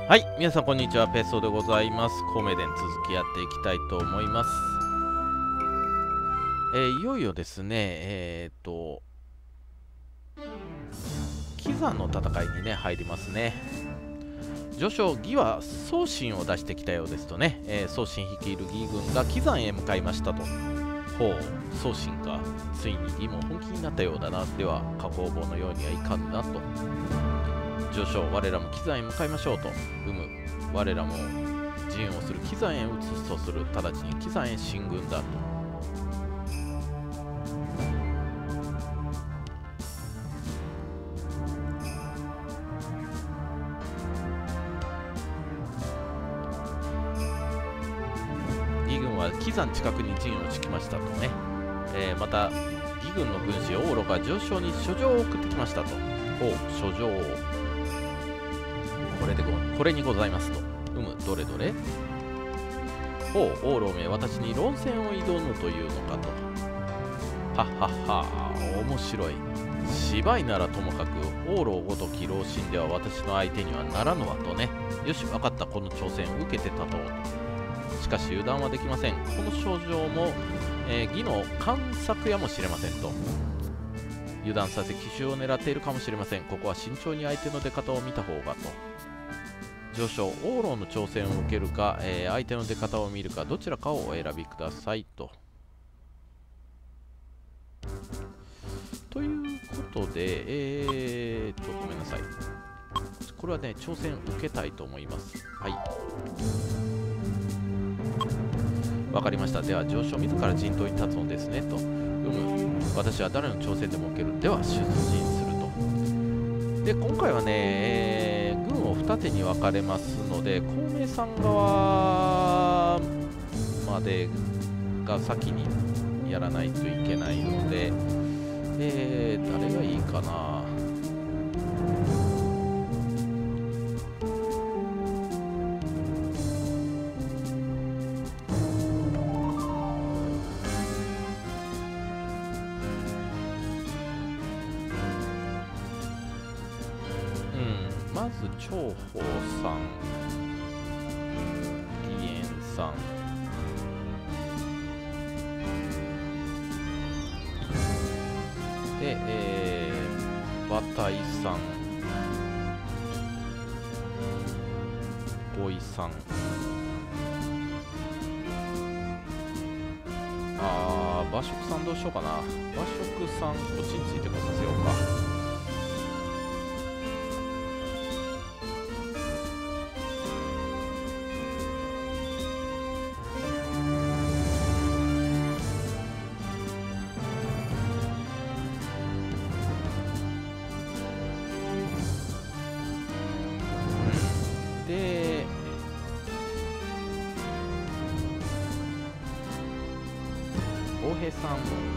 はい、皆さんこんにちは、ペソでございます。孔明伝続きやっていきたいと思います。いよいよですね、キザンの戦いにね、入りますね。序章、義は宗信を出してきたようですとね、宗信率いる義軍がキザンへ向かいましたと。ほう、宗信か。ついに義も本気になったようだな。では、加工棒のようにはいかんなと。序章、我らもキザンへ向かいましょうと。我らも陣をするキザンへ移すとする。直ちにキザンへ進軍だと。義軍はキザン近くに陣を敷きましたとね。また義軍の軍師オーロが上昇に書状を送ってきましたと。おう、書状をこれにございますと。どれどれ。ほう、オーロめ、私に論戦を挑むというのかと。はっはっは、面白い。芝居ならともかく、オーロごとき老臣では私の相手にはならぬわとね。よし、分かった、この挑戦を受けて立とうと。しかし油断はできません。この症状も、義の探索やもしれませんと。油断させ奇襲を狙っているかもしれません。ここは慎重に相手の出方を見た方がと。上昇、オーロの挑戦を受けるか、相手の出方を見るか、どちらかをお選びくださいと。ということで、ごめんなさい。これはね、挑戦受けたいと思います。はい。わかりました。では、上昇自ら陣頭に立つのですねと。私は誰の挑戦でも受ける。では、出陣すると。で、今回はね、軍を二手に分かれますので、孔明さん側までが先にやらないといけないので、誰がいいかな。まず長宝さん、義援さん、で、馬体さん、五井さん、馬食さんどうしようかな。馬食さん、こっちについてこさせようか。で、大平さん、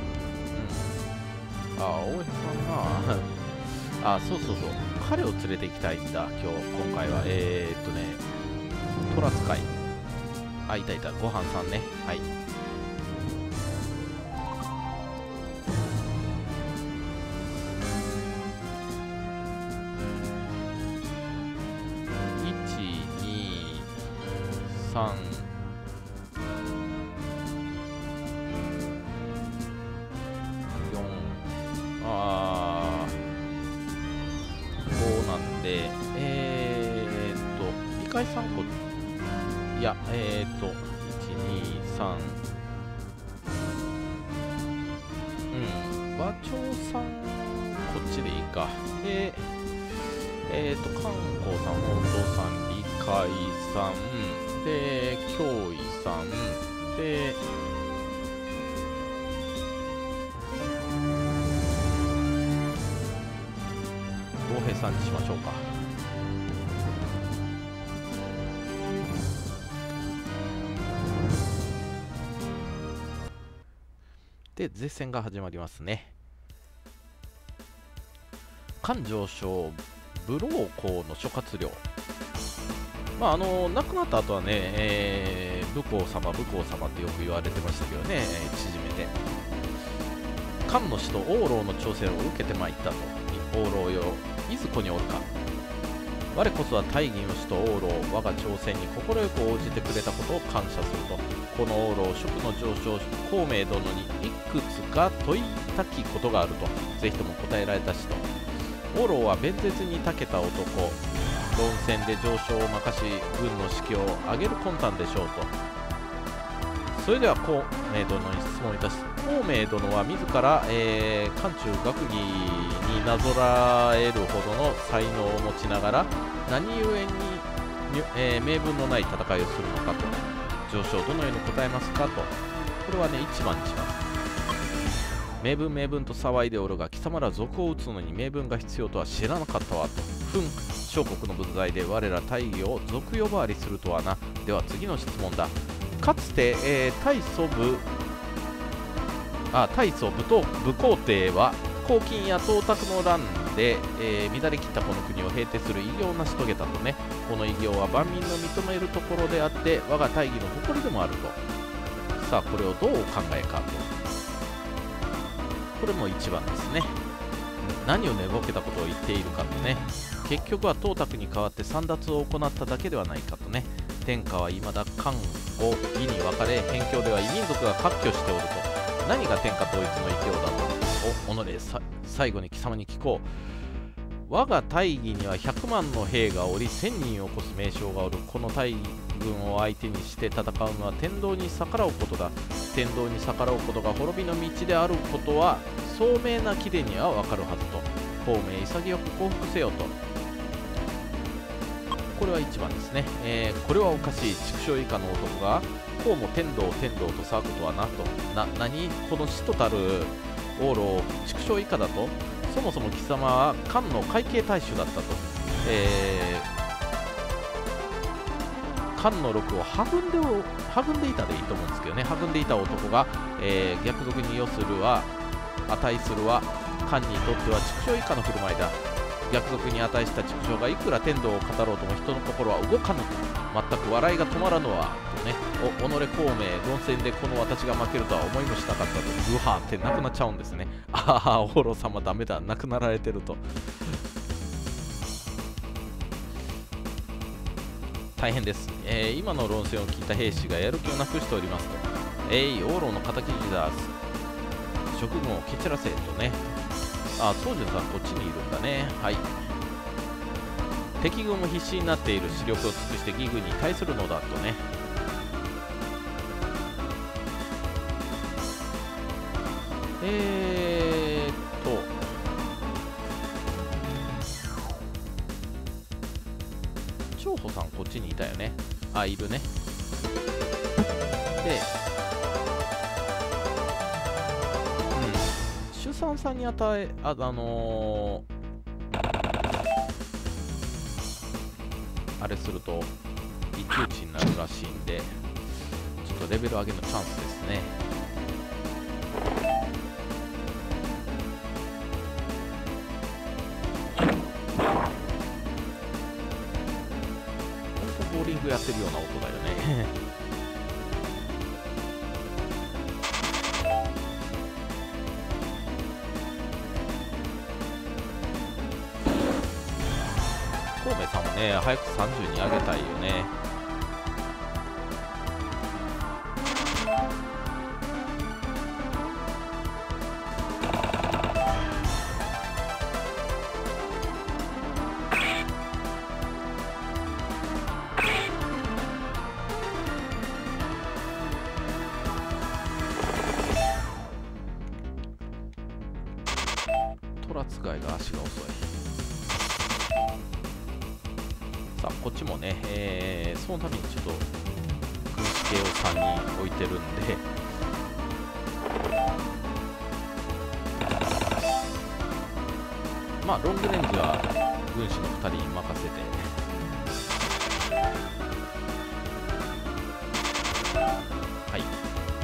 大平さんなそうそうそう、彼を連れて行きたいんだ、今回は。トラ使い。いたいた、ごはんさんね。はい。3、4、5なんで、理解3個、いや、1、2、3、馬長さん、こっちでいいか。で、観光さん、本堂さん、理解さん、で、脅威さんで、老平さんにしましょうか。で、絶戦が始まりますね。漢上昇、武老公の諸葛亮。亡くなった後はね、武公様ってよく言われてましたけどね、縮めて。漢の使と王老の挑戦を受けてまいったと。王老よ、いずこにおるか。 我こそは大義の使徒オーロー、我が挑戦に快く応じてくれたことを感謝すると。このオーロー、職の上昇孔明殿にいくつか問いたきことがあると。ぜひとも答えられたしと。オーローは弁舌に長けた男、論戦で上昇を任し軍の士気を上げる魂胆でしょうと。それでは孔明殿に質問いたし、孔明殿は自ら、漢中学義になぞらえるほどの才能を持ちながら何故に、名分のない戦いをするのかと。上昇どのように答えますかと。これはね、1番にします。名分名分と騒いでおるが、貴様ら賊を討つのに名分が必要とは知らなかったわと。小国の分際で我ら大義を賊呼ばわりするとはな。では次の質問だ。かつて、大祖部と武皇帝は黄巾や董卓の乱で、乱れ切ったこの国を平定する偉業を成し遂げたとね。この偉業は万民の認めるところであって我が大義の誇りでもあると。さあこれをどうお考えかと。これも1番ですね。何を寝ぼけたことを言っているかとね。結局は董卓に代わって簒奪を行っただけではないかとね。天下は未だ漢を義に分かれ、辺境では異民族が割拠しておると。何が天下統一の偉業だと。最後に貴様に聞こう。我が大義には100万の兵がおり1000人を超す名将がおる。この大軍を相手にして戦うのは天道に逆らうことだ。天道に逆らうことが滅びの道であることは聡明な貴殿には分かるはずと。孔明潔く降伏せよと。これは1番ですね。これはおかしい。畜生以下の男がこうも天道天道と騒ぐとはなと。何この使徒たるオーロー畜生以下だと。そもそも貴様は漢の会計大衆だったと。漢の禄をはぐんでいたでいいと思うんですけどね。はぐんでいた男が、逆賊に値するは漢にとっては畜生以下の振る舞いだ。逆賊に値した畜生がいくら天道を語ろうとも人の心は動かぬ。全く笑いが止まらぬわとね。己孔明論戦でこの私が負けるとは思いもしなかったと。うはーってなくなっちゃうんですね。ああ、オーロー様ダメだ、亡くなられてると。大変です。今の論戦を聞いた兵士がやる気をなくしておりますと。オーローの敵時だ。職務を蹴散らせとね。あ、宗純さんこっちにいるんだね。はい。敵軍も必死になっている。視力を尽くして義軍に対するのだとね。長保さんこっちにいたよね。あ、いるね。で、主産さんにあれすると一騎打ちになるらしいんで、ちょっとレベル上げのチャンスですね。ボーリングやってるような音だよね。孔明さんもね、早く30に上げたいよね。トラ使いが足が遅い。さあこっちもね、そのためにちょっと軍師系を3人置いてるんで、まあロングレンジは軍師の2人に任せて、はい。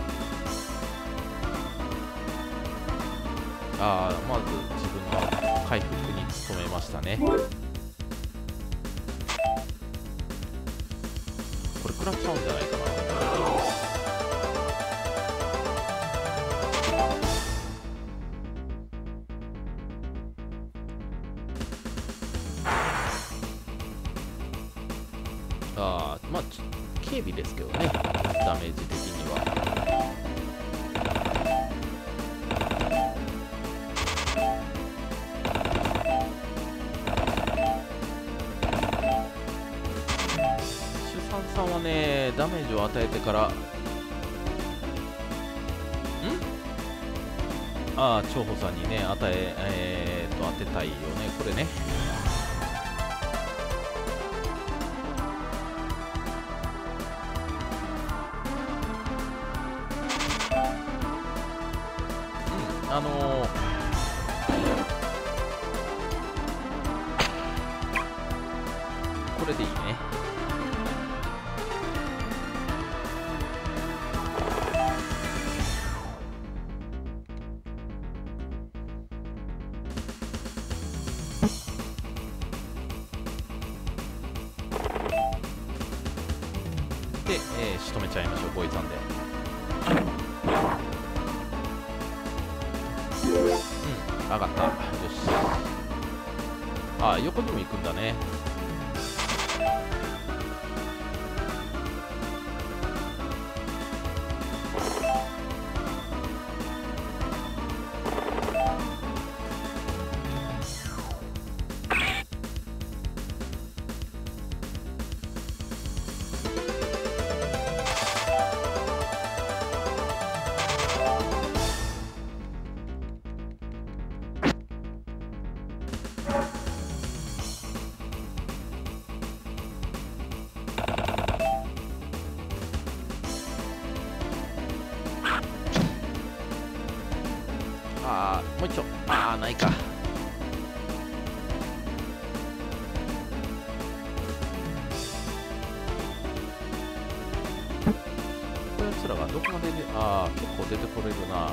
まず自分の回復に努めましたね。これ食らっちゃうんじゃないかな。 ああ、まあ軽微ですけどね、ダメージ的には。主産さんはね、ダメージを与えてからああ、長保さんにね、当てたいよね、これね。これでいいね。で、仕留めちゃいましょう、ボイさんで。上がった。よし。あ、横にも行くんだね。ああ、もう一丁。ああ、ないか。こやつらがどこまでああ、結構出てこれるな。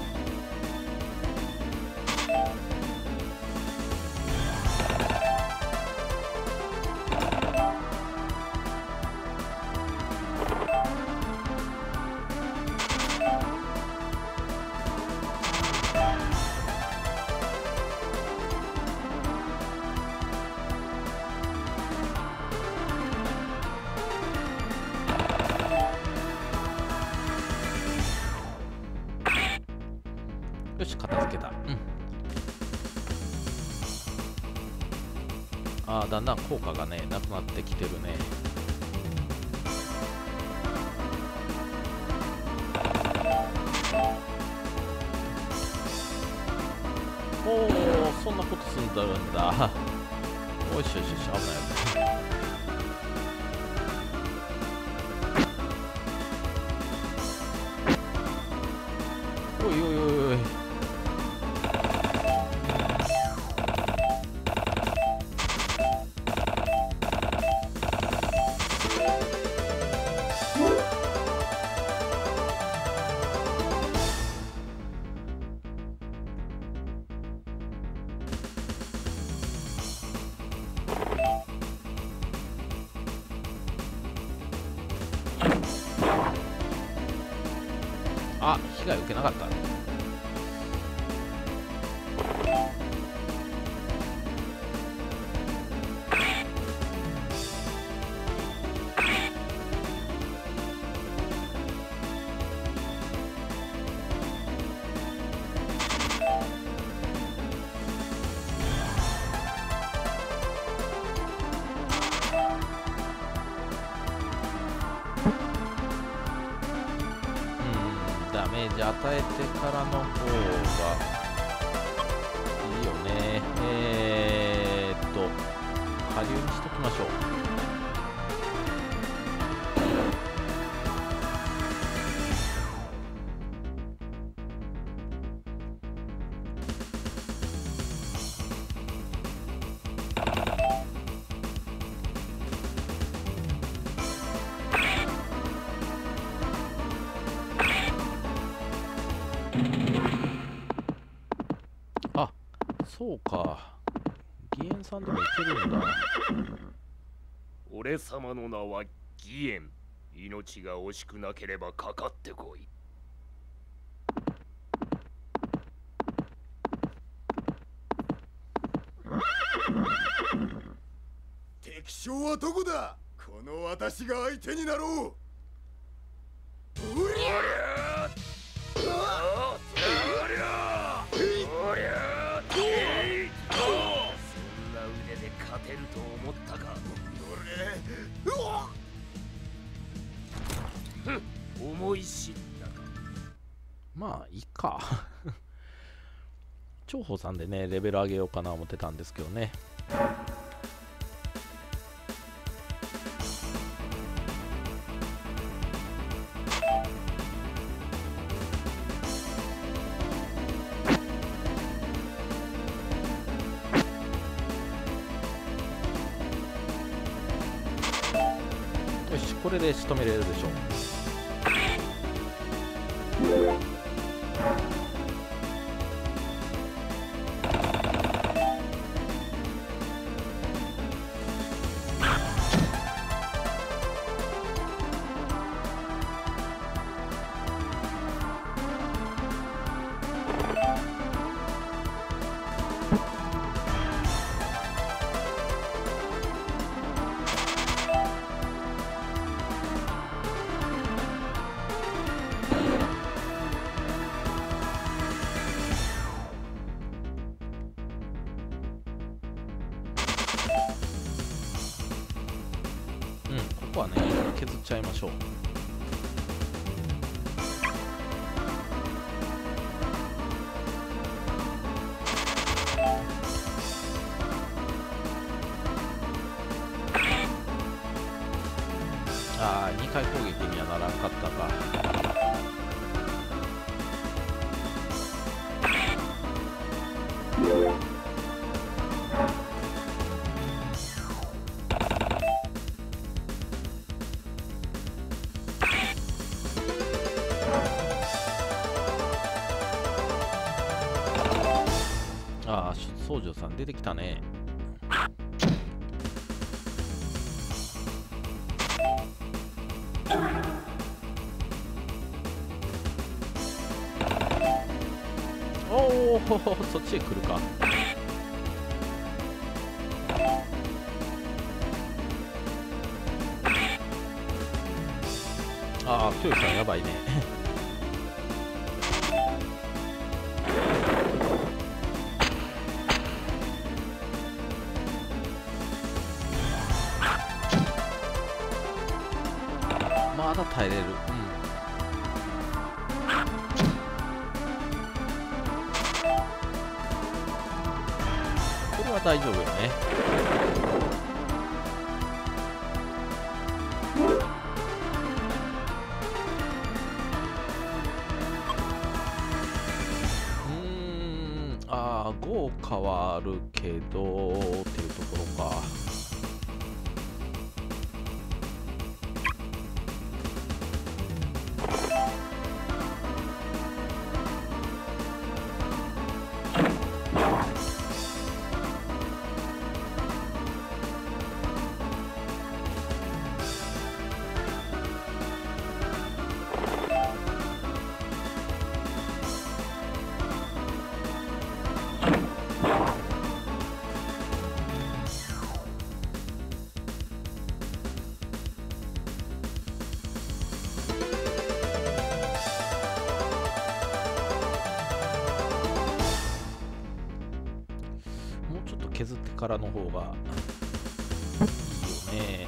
よし、片付けた。ああ、だんだん効果がね、なくなってきてるね。おお、そんなことすんだるんだ。よしよしよし、危ない危ない。おいおいおいおい。あ、被害受けなかった。ダメージ与えてからの方がいいよね。下流にしときましょう。あ、そうか。義援さんでもいけるんだ。 俺様の名は義援。命が惜しくなければかかってこい。 敵将はどこだ？ この私が相手になろう。 おりゃーおりゃーおりゃーそんな腕で勝てると思ったか。思い知ったか。 まあいいか長保さんでねレベル上げようかな思ってたんですけどね。よし、これで仕留めれるでしょう。ここはね削っちゃいましょう。ああ、2回攻撃にはならんかったか。ああ、宗女さん出てきたね。おお、そっちへ来るか。ああ、キョイさんやばいね。まだ耐えれる。これは大丈夫よね。ああ、豪華はあるけどっていうところか。もうちょっと削ってからの方がいいよね。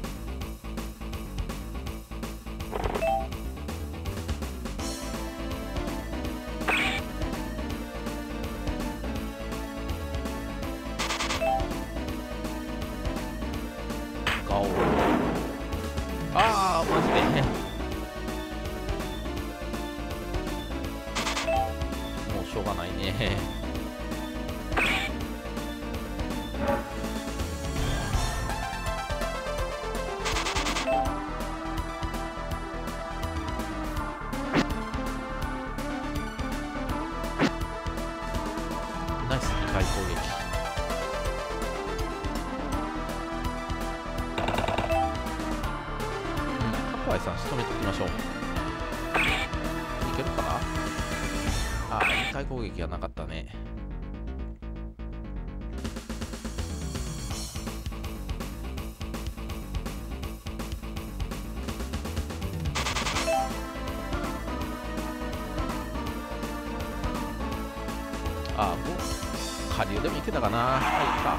顔ああ、マジでもうしょうがないね。ナイス2回攻撃。ハワイさん仕留めておきましょう。いけるかな。あ、2回攻撃はなかったね。 下流でも行けたかな。はいか。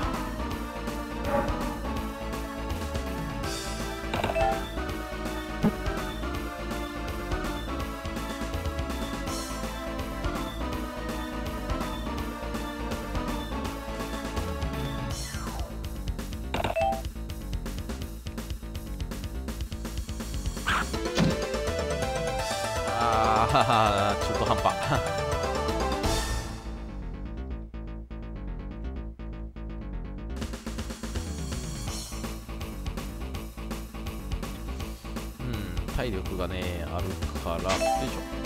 ああ、中途半端。体力がねあるから、よいしょ。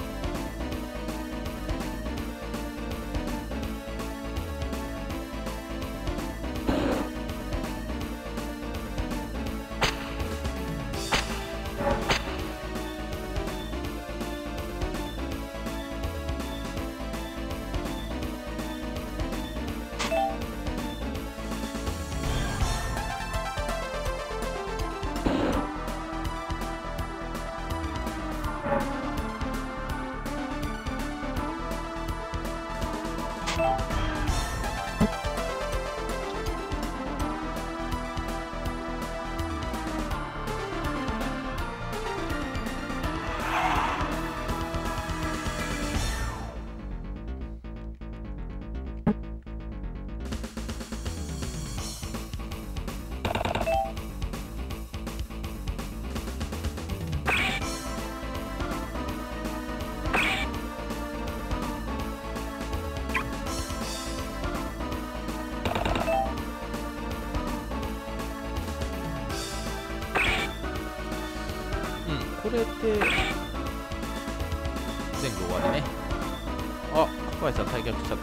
これで全部終わりね。あ、小林さん退却しちゃった。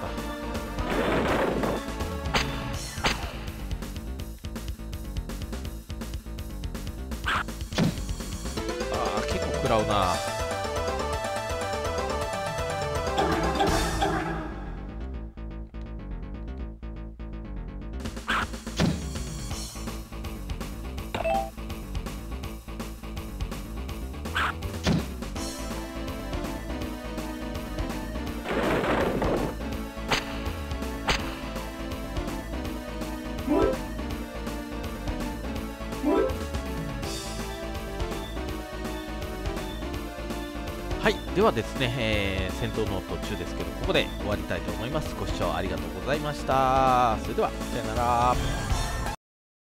あー、結構食らうな。はい、ではですね、戦闘の途中ですけど、ここで終わりたいと思います。ご視聴ありがとうございました。それでは、さよなら。